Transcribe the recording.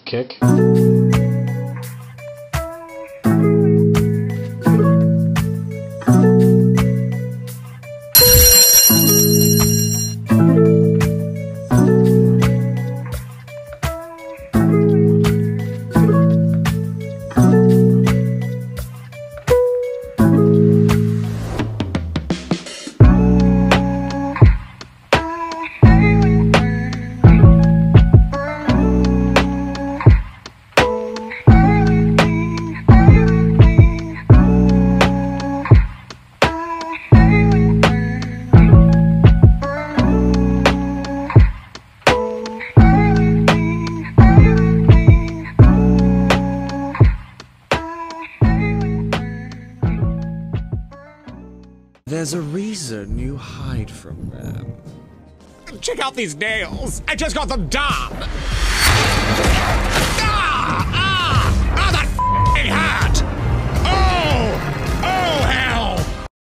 kick. There's a reason you hide from them. Check out these nails! I just got them done! That f***ing hurt!